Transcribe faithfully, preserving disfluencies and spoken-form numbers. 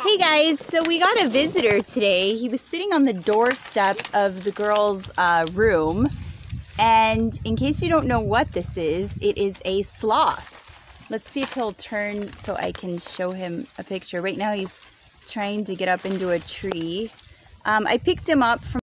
Hey guys, so we got a visitor today. He was sitting on the doorstep of the girls' uh, room. And in case you don't know what this is, it is a sloth. Let's see if he'll turn so I can show him a picture. Right now he's trying to get up into a tree. Um, I picked him up from